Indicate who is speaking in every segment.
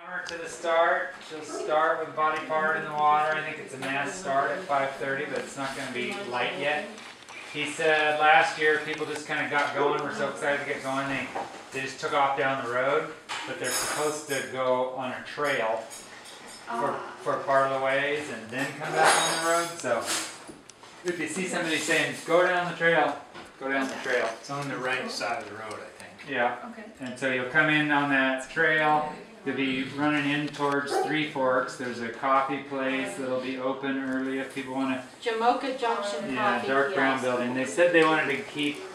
Speaker 1: To the start, she'll start with body part in the water. I think it's a mass start at 5:30, but it's not going to be light yet. He said last year people just kind of got going. We're so excited to get going. They just took off down the road, but they're supposed to go on a trail for part of the ways and then come back on the road. So if you see somebody saying go down the trail, go down the trail.
Speaker 2: It's on the right side of the road, I think.
Speaker 1: Yeah. Okay. And so you'll come in on that trail. You'll be running in towards Three Forks. There's a coffee place that'll be open early if people want to.
Speaker 3: Jamocha Junction Coffee.
Speaker 1: Dark brown building. They said they wanted to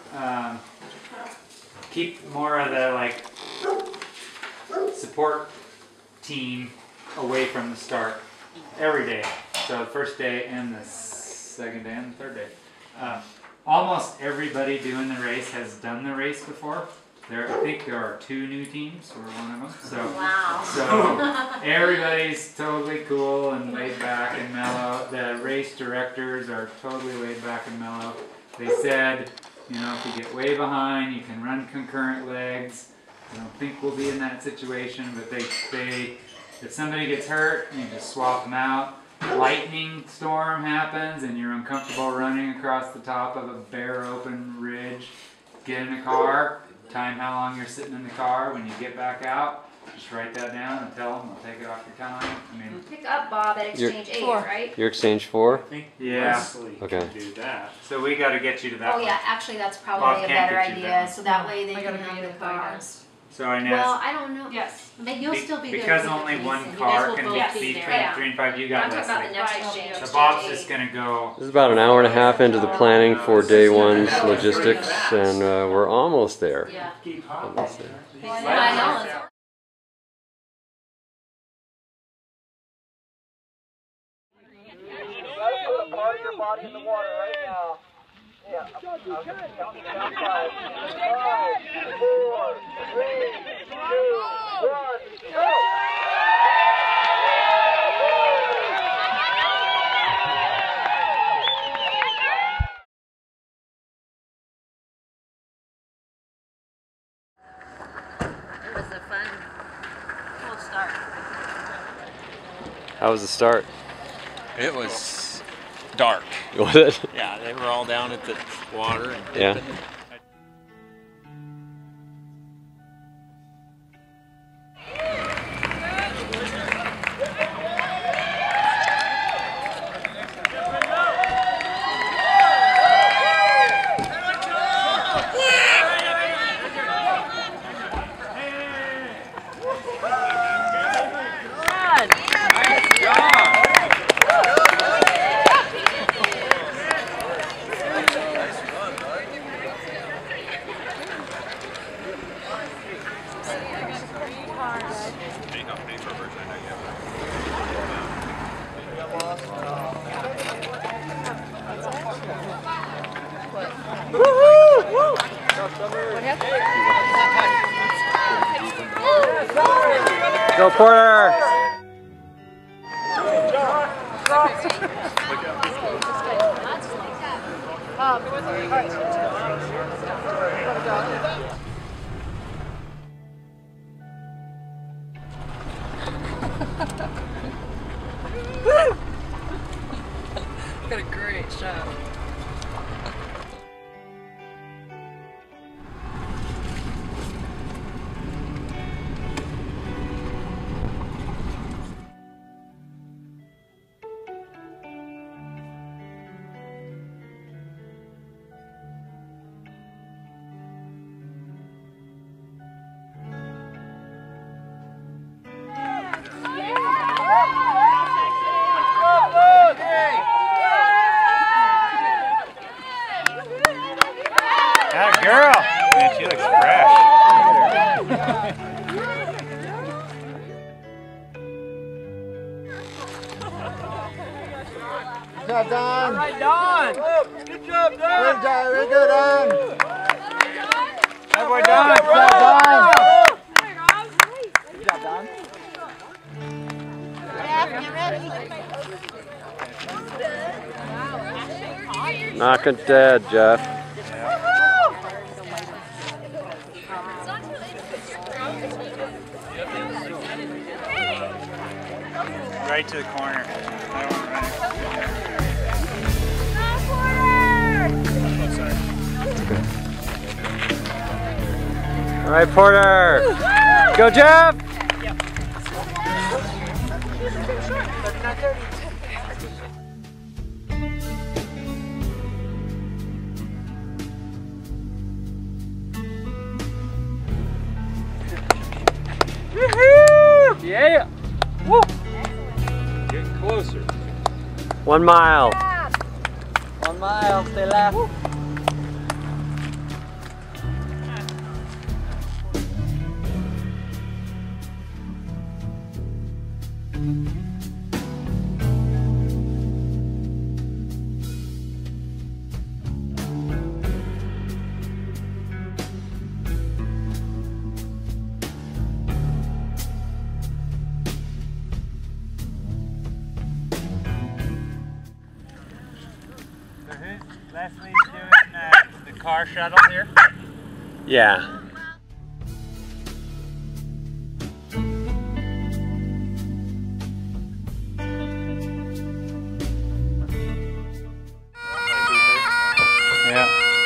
Speaker 1: keep more of the like support team away from the start every day. So the first day and the second day and the third day. Almost everybody doing the race has done the race before. I think there are 2 new teams. We're one of them. So,
Speaker 3: wow.
Speaker 1: So everybody's totally cool and laid back and mellow. The race directors are totally laid back and mellow. They said, you know, if you get way behind, you can run concurrent legs. I don't think we'll be in that situation, but if somebody gets hurt, you just swap them out. Lightning storm happens and you're uncomfortable running across the top of a bare open ridge. Get in a car. Time how long you're sitting in the car. When you get back out, just write that down and tell them they'll take it off your time. I mean,
Speaker 4: pick up Bob at exchange 8, right?
Speaker 5: You're exchange 4?
Speaker 2: I think
Speaker 1: yeah.
Speaker 2: Leslie can do that.
Speaker 1: So we got to get you to that.
Speaker 4: Oh yeah, actually that's probably a better idea. So that way they can have the cars.
Speaker 1: So I know.
Speaker 4: Well, I don't know.
Speaker 3: Yes.
Speaker 4: But you'll still be there.
Speaker 1: Because only one car can be 3 and 5. You got
Speaker 4: I'm talking about the next
Speaker 1: Leslie.
Speaker 4: exchange.
Speaker 1: So Bob's just gonna go.
Speaker 5: This is about an hour and a half into the planning for day 1's logistics, and we're almost there.
Speaker 4: Yeah.
Speaker 5: Almost there.
Speaker 4: I know.
Speaker 6: Park your body in the water right now. Yeah. 5, 4, 3, 2, 1. Go!
Speaker 4: It was a fun, cool start.
Speaker 5: How was the start?
Speaker 7: It was dark.
Speaker 5: Was it?
Speaker 7: Yeah, they were all down at the water and
Speaker 5: yeah.
Speaker 7: dipping.
Speaker 5: Go Porter!
Speaker 3: Got a great shot.
Speaker 1: That girl! Man, she looks fresh.
Speaker 6: Good job, Don.
Speaker 2: All right, Don.
Speaker 6: Good job, Don. Good job, very good, Don.
Speaker 1: That boy Don.
Speaker 6: Good job, Don. Good job, Don.
Speaker 5: Knock it dead, Jeff.
Speaker 1: right to the corner. I don't want to run it.
Speaker 5: All right, Porter. Go, Jeff. Yeah. Woo.
Speaker 1: Getting closer.
Speaker 5: 1 mile.
Speaker 6: 1 mile, stay left.
Speaker 1: Leslie's doing the car shuttle here.
Speaker 5: Yeah.
Speaker 1: Yeah.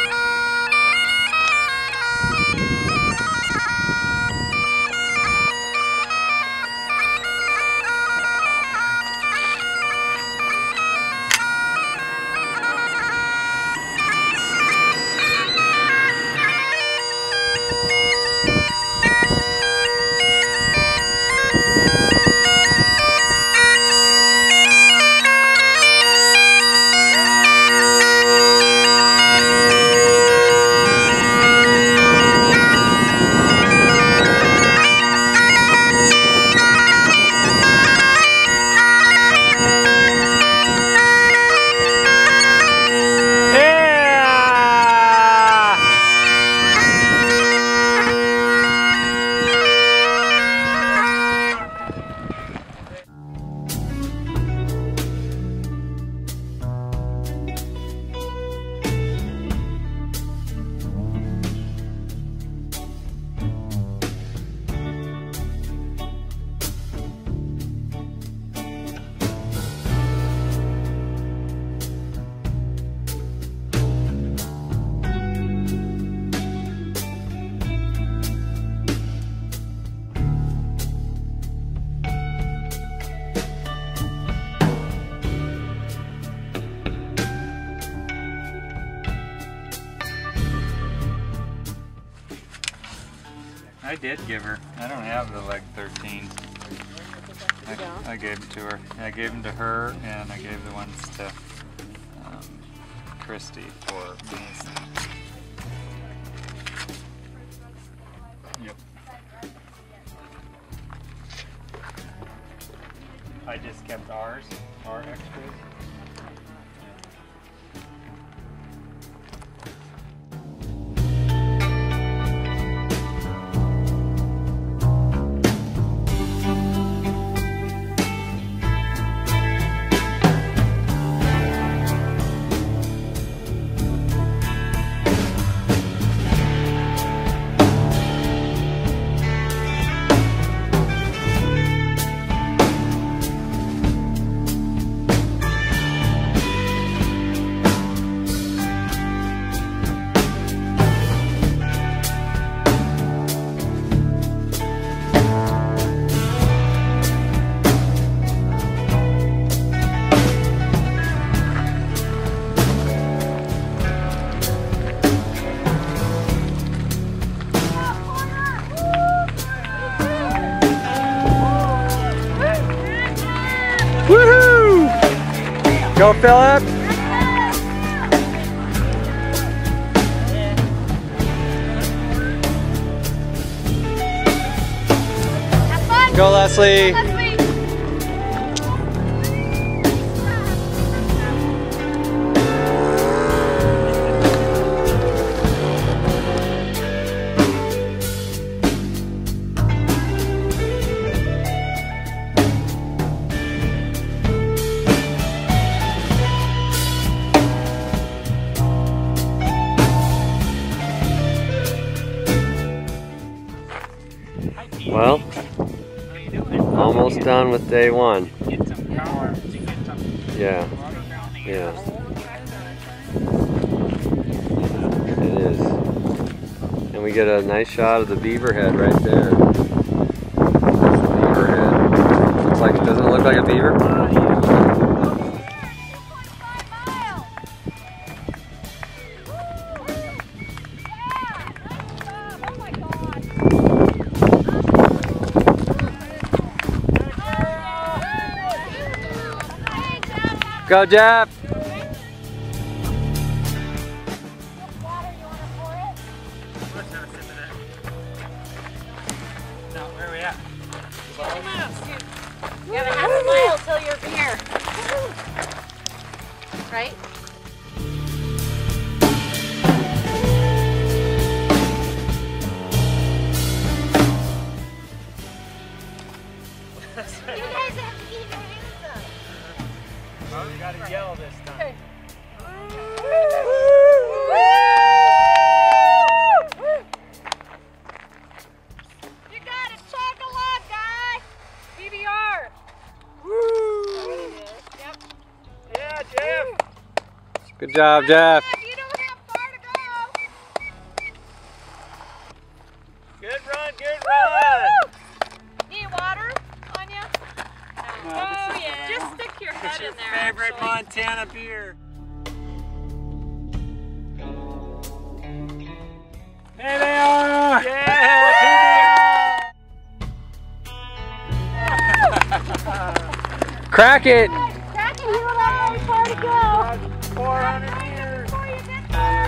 Speaker 1: I did give her. I don't have the leg 13. I gave them to her. I gave them to her, and I gave the ones to Christy for me. Yep. I just kept ours, our extras.
Speaker 5: Go, Philip. Go, Leslie. Well,
Speaker 1: How you doing?
Speaker 5: Almost done with day one.
Speaker 1: Get some power to get some
Speaker 5: Yeah,
Speaker 1: water down the
Speaker 5: yeah.
Speaker 1: hill.
Speaker 5: It is. And we get a nice shot of the beaver head right there. That's the beaver head. Looks like, doesn't it look like a beaver? Go, Jeff!
Speaker 1: No, where are we at?
Speaker 4: You have a half a mile till you're here. Right? You guys have to keep your hands up.
Speaker 1: Oh, we gotta yell this time.
Speaker 4: You got it. Chug a lot, guy. PBR. Yep.
Speaker 1: Yeah, Jeff!
Speaker 5: Good job, Jeff.
Speaker 4: You don't have far to go.
Speaker 1: Good run, good run!
Speaker 4: Need water on you? Oh, yeah. Just stick your head in there.
Speaker 1: Favorite
Speaker 4: actually.
Speaker 1: Montana beer. There they are! Yeah!
Speaker 5: Crack it!
Speaker 4: Crack it, you don't have very far to go.
Speaker 1: 400 meters!
Speaker 4: Before you get there.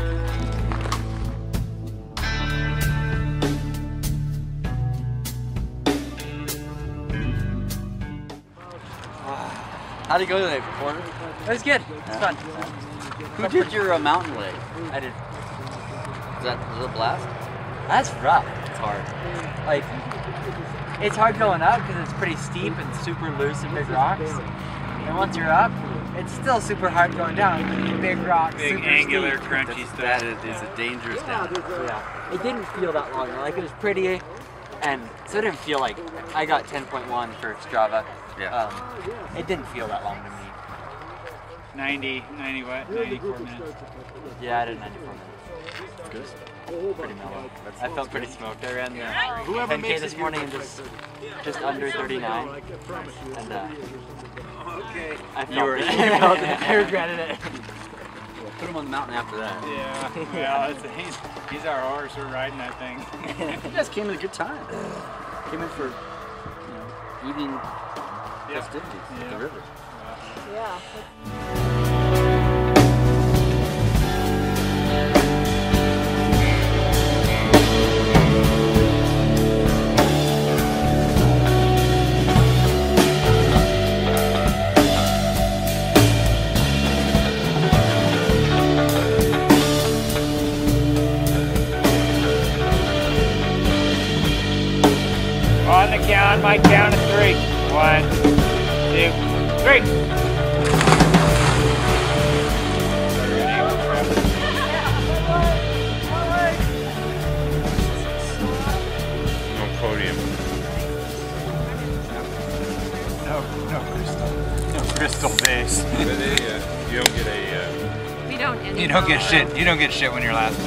Speaker 8: How'd it go today, Porter?
Speaker 3: It was good. It's fun.
Speaker 8: Who did your mountain lake?
Speaker 3: I did.
Speaker 8: Is that a little blast?
Speaker 3: That's rough.
Speaker 8: It's hard.
Speaker 3: Like, it's hard going up because it's pretty steep and super loose and big rocks. And once you're up, it's still super hard going down. Big rocks,
Speaker 1: Big
Speaker 3: super
Speaker 1: angular,
Speaker 3: steep.
Speaker 1: crunchy stuff.
Speaker 8: That is a dangerous down.
Speaker 3: Yeah. It didn't feel that long. Like, it was pretty, and so it didn't feel like, I got 10.1 for Strava.
Speaker 8: Yeah.
Speaker 3: It didn't feel that long to me.
Speaker 1: 90 what? 94 minutes.
Speaker 3: Yeah, I did 94 minutes.
Speaker 8: Good.
Speaker 3: Pretty mellow. I felt pretty smoked. I ran the
Speaker 1: Whoever
Speaker 3: 10K
Speaker 1: makes
Speaker 3: this
Speaker 1: it
Speaker 3: morning in just under 39. And
Speaker 1: Okay.
Speaker 3: I felt it. I regretted it.
Speaker 8: Put him on the mountain after that.
Speaker 1: Yeah, well, he's our horse. We're riding that thing.
Speaker 8: You guys came at a good time. Came in for, evening festivities at the river.
Speaker 4: Yeah.
Speaker 1: On the count, my count of 3. 1, 2, 3.
Speaker 7: No podium.
Speaker 1: No crystal base.
Speaker 7: But you don't get a.
Speaker 4: We don't end
Speaker 1: You don't get shit. You don't get shit when you're last.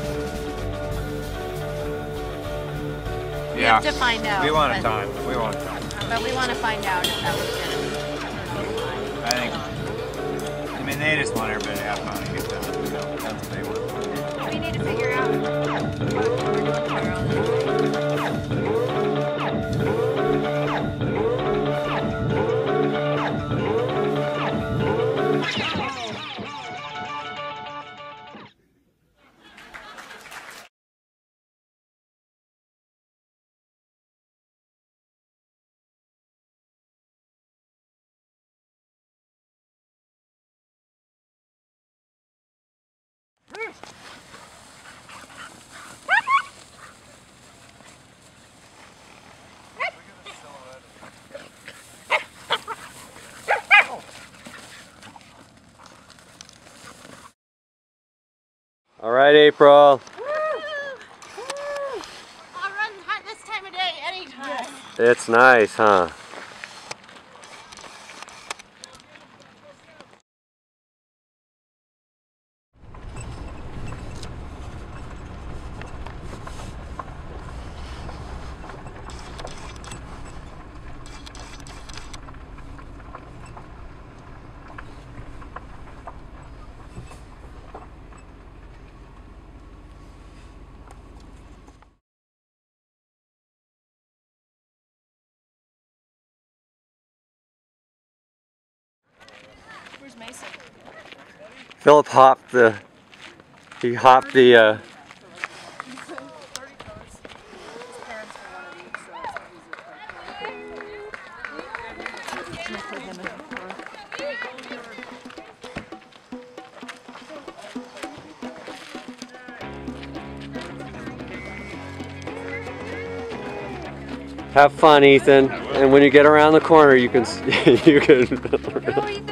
Speaker 4: We have to find out.
Speaker 1: We want a
Speaker 4: but-
Speaker 1: time. We want a time.
Speaker 4: But we want to find out if that was good.
Speaker 1: I think. I mean, they just want everybody to have fun and get done. So that's what they want.
Speaker 4: We need to figure out what we're doing tomorrow.
Speaker 5: All right, April.
Speaker 4: I'll run this time of day anytime.
Speaker 5: It's nice, huh?
Speaker 4: Where's Mason?
Speaker 5: Philip hopped the. He hopped the. Have fun, Ethan. And when you get around the corner, you can. You can.
Speaker 4: Go, Ethan!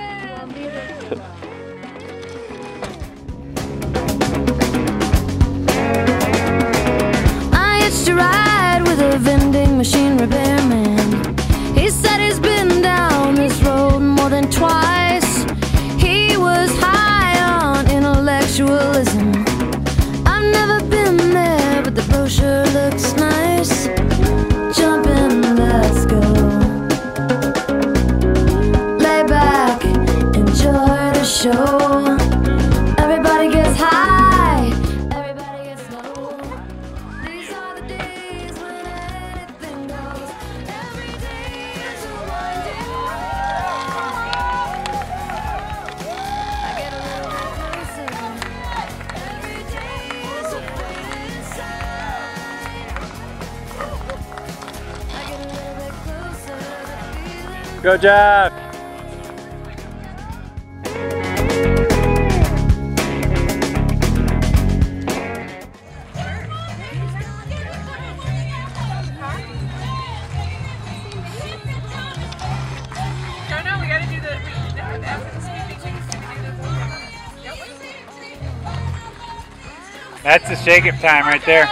Speaker 9: I hitched a ride with a vending machine repairman. He said he's been down this road more than twice. He was high on intellectualism. I've never been there, but the brochure looks nice. Jump in, let's go. Lay back, enjoy the show. Everybody gets high, everybody gets low. These are the days when anything goes. Every day is a winding road. I get a little bit closer. Every day is a fading sign. I get a little bit closer to feeling.
Speaker 5: Go, Jeff.
Speaker 4: No, we gotta do the, after the sweeping things, we do the,
Speaker 1: That's the shake it time right there.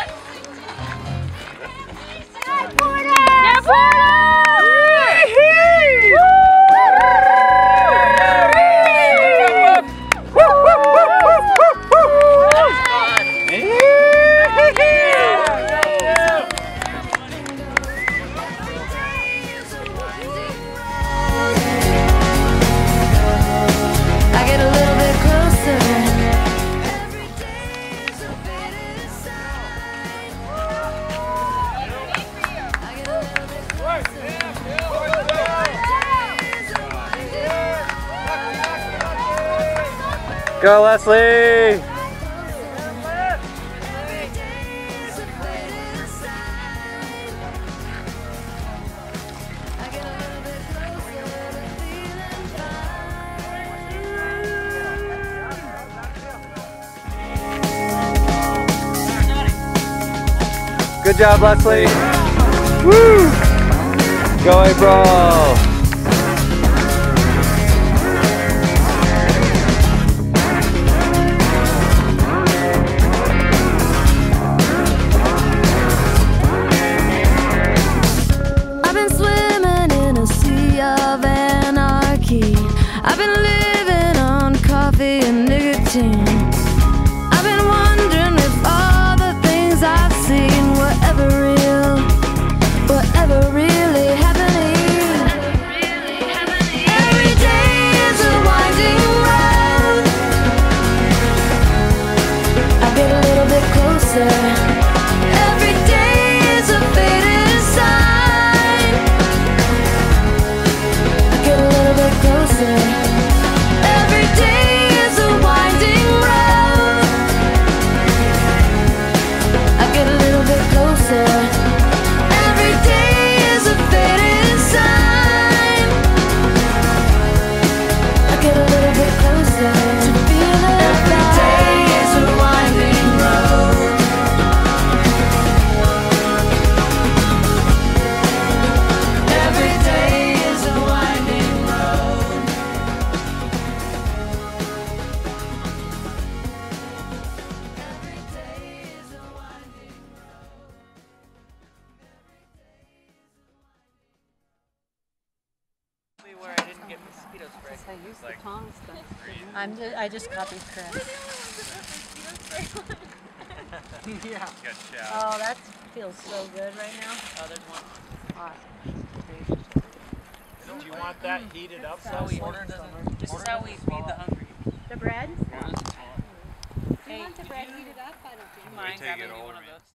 Speaker 9: I get a little bit closer. Every day is a fading sign. I get a little bit closer. Every day is a winding road.
Speaker 5: Go, Leslie.
Speaker 9: Every day is a fading sign. I get a little bit closer to feeling fine.
Speaker 5: Good job, Leslie. Woo! Go, April.
Speaker 9: I've been swimming in a sea of anarchy. I've been living on coffee and nicotine. I've been wondering if all the things I've seen were ever real, were ever really happening. Every day is a winding road. I get a little bit closer. Every day is a fading sign. I get a little bit closer. Every day is a winding road. I get a little bit closer. Every day is a fading sign. I get a little bit closer to feeling every day is a winding road. Every day is a winding road. Every day is a winding road.
Speaker 3: Where I didn't get mosquito spray.
Speaker 10: I used the tongs then. I just copied Chris.
Speaker 3: Yeah.
Speaker 10: Oh, that feels so good right now.
Speaker 3: Oh, there's one.
Speaker 10: Awesome.
Speaker 2: Do you want that heated up?
Speaker 3: This is how we order. This is how we feed the hungry.
Speaker 10: The bread?
Speaker 4: Do you want the bread heated up? I don't think.
Speaker 3: Mind
Speaker 7: take
Speaker 3: having
Speaker 7: it
Speaker 3: me
Speaker 7: over,
Speaker 3: one of
Speaker 7: man.
Speaker 3: those?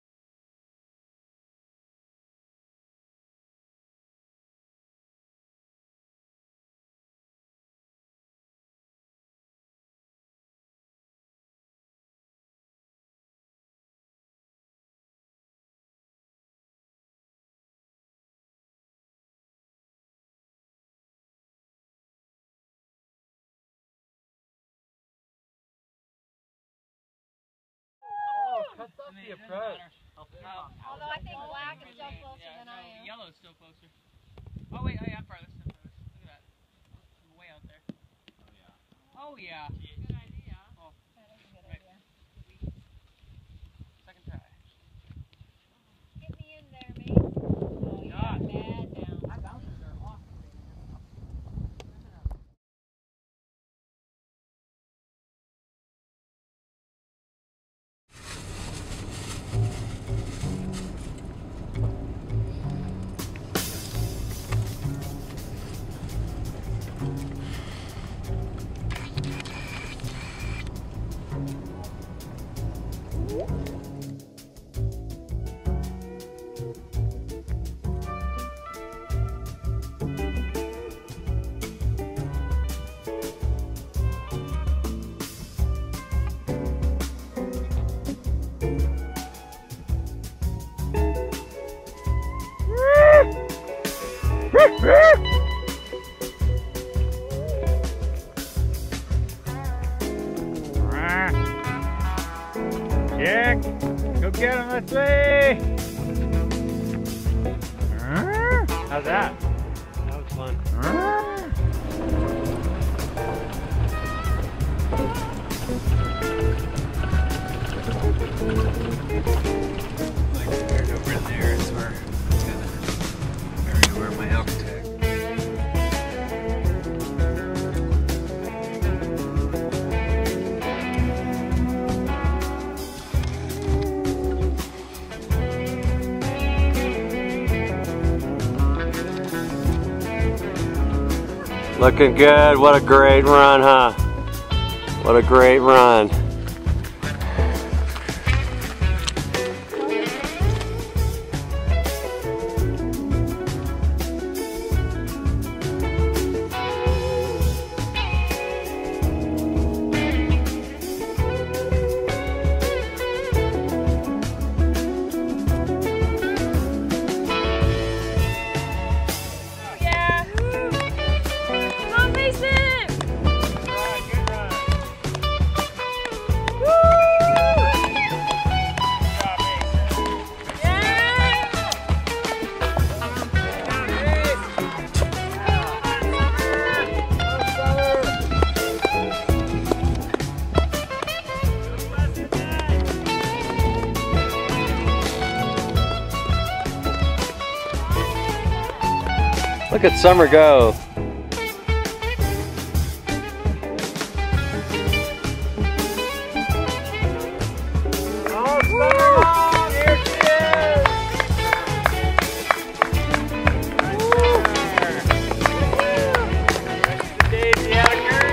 Speaker 3: The approach.
Speaker 4: Although I think black is still closer than I am.
Speaker 11: Yellow's still closer. Oh wait, oh yeah, I'm farthest. Look at that. I'm way out there. Oh yeah.
Speaker 4: Good idea.
Speaker 11: Oh,
Speaker 4: That is a good
Speaker 11: right.
Speaker 4: idea.
Speaker 11: Second try.
Speaker 4: Get me in there, mate. Oh, you got bad down.
Speaker 3: I bounced her off.
Speaker 1: Jack, go get him, let's see. How's that?
Speaker 5: That was fun. Like right over there is where it's gonna area where my elk tag. Looking good. What a great run, huh? What a great run. Look at Summer go.
Speaker 1: Oh, Summer Long, here she is. Nice to Daisy Acker.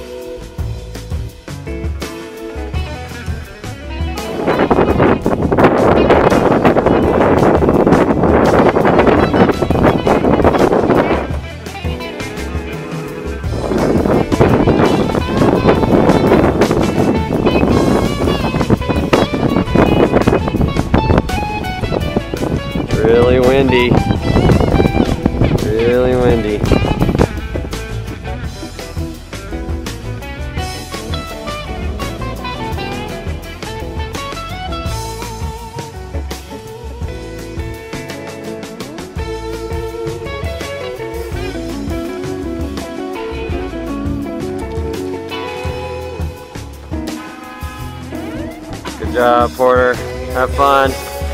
Speaker 5: Really windy. Really windy. Good job, Porter. Have fun.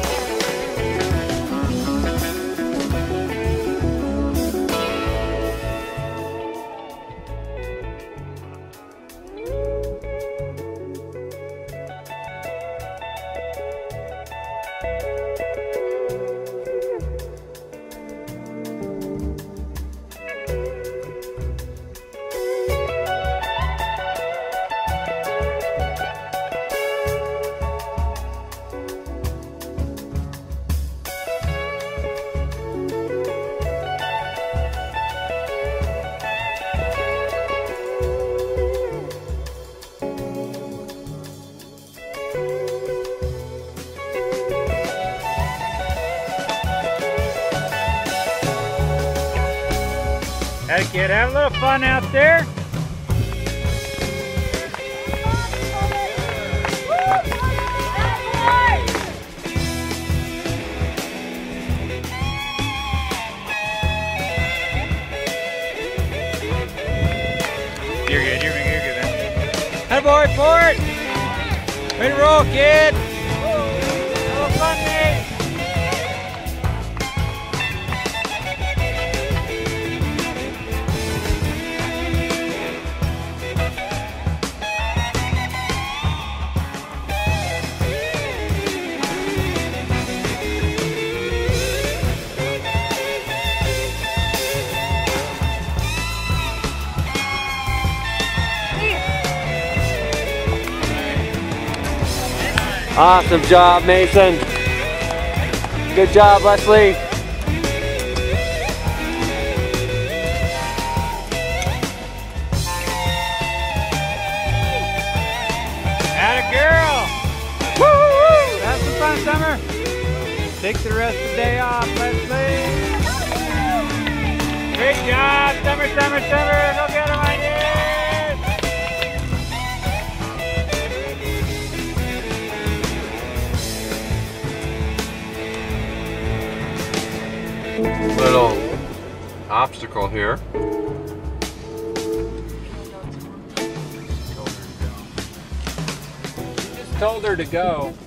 Speaker 1: Hey kid, have a little fun out there.
Speaker 4: Good boy!
Speaker 1: boy, for it! Way to roll, kid! Have fun, mate!
Speaker 5: Awesome job, Mason. Good job, Leslie.
Speaker 1: Atta girl! Woo! Have some fun, Summer. Take the rest of the day off, Leslie. Great job, Summer, Summer, Summer. Go get him, my dear.
Speaker 5: Little obstacle here.
Speaker 1: Just told her to go.